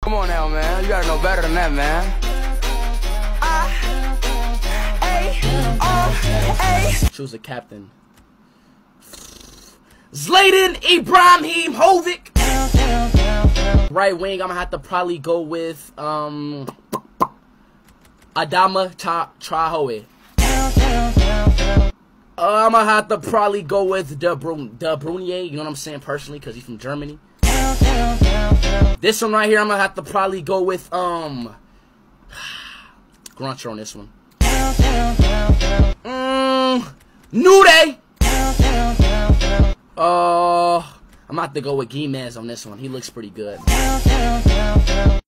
Come on now, man. You gotta know better than that, man. Choose a captain. Zlatan Ibrahimovic. Right wing, I'm gonna have to probably go with Adama Traore. I'm gonna have to probably go with De Bruyne, you know what I'm saying, personally, because he's from Germany. This one right here, I'm gonna have to probably go with Gruncher on this one. Nude. I'm gonna have to go with Guimez on this one. He looks pretty good.